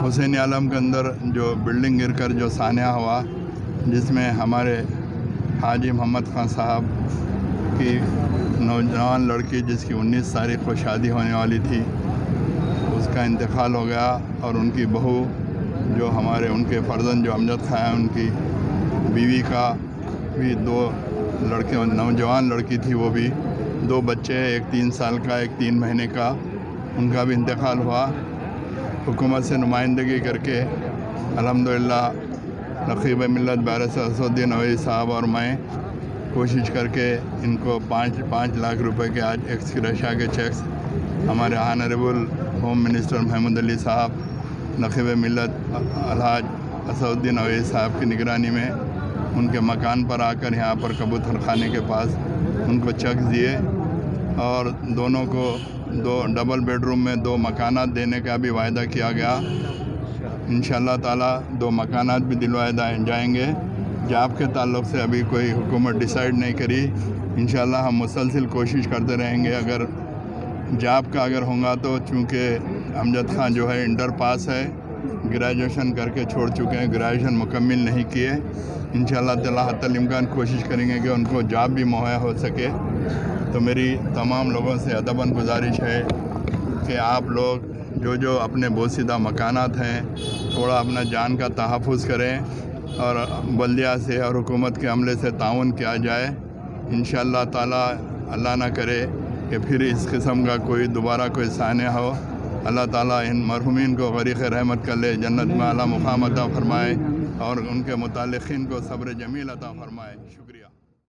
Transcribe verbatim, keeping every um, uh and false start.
حسین عالم کے اندر جو بلڈنگ گر کر جو سانحہ ہوا، جس میں ہمارے حاجی محمد خان صاحب کی نوجوان لڑکی جس کی انیس تاریخ کو شادی ہونے والی تھی، اس کا انتقال ہو گیا، اور ان کی بہو جو ہمارے ان کے فرزند جو امجد خان ہیں، ان کی بیوی کا بھی دو لڑکے نوجوان لڑکی تھی، وہ بھی دو بچے، ایک تین سال کا ایک تین مہینے کا، ان کا بھی انتقال ہوا۔ حکومت سے نمائندگی کر کے الحمدللہ نقیب ملت بارس اسد الدین اویسی صاحب اور میں کوشش کر کے ان کو پانچ پانچ لاکھ روپے کے آج ایکس گریشیا کے چیکس ہمارے honourable home minister Mahmood Ali صاحب، نقیب ملت الحاج اسد الدین اویسی صاحب کی نگرانی میں ان کے مکان پر آ کر یہاں پر کبوتر خانے کے پاس ان کو چیک دیے، اور دونوں کو دو ڈبل بیڈ روم میں دو مکانات دینے کا بھی وعدہ کیا گیا۔ انشاءاللہ تعالی دو مکانات بھی دلوائے جائیں گے۔ جاب کے تعلق سے ابھی کوئی حکومت ڈیسائیڈ نہیں کری، انشاءاللہ ہم مسلسل کوشش کرتے رہیں گے۔ اگر جاب کا اگر ہوگا تو چونکہ امجد خان جو ہے انٹر پاس ہے، گریجویشن کر کے چھوڑ چکے ہیں، گریجویشن مکمل نہیں کیے، انشاءاللہ تعالی حتی الامکان کوشش کریں گے کہ ان کو جاب بھی مہیا ہو سکے۔ تو میری تمام لوگوں سے ادباً گزارش ہے کہ آپ لوگ جو جو اپنے بوسیدہ مکانات ہیں، تھوڑا اپنا جان کا تحفظ کریں، اور بلدیہ سے اور حکومت کے عملے سے تعاون کیا جائے۔ انشاءاللہ تعالی اللہ نہ کرے کہ پھر اس قسم کا کوئی دوبارہ کوئی سانحہ ہو۔ اللہ تعالیٰ ان مرحومین کو غریق رحمت کر لے، جنت میں اعلیٰ مقام عطا فرمائے، اور ان کے متعلقین کو صبر جمیل عطا فرمائے۔ شکریہ۔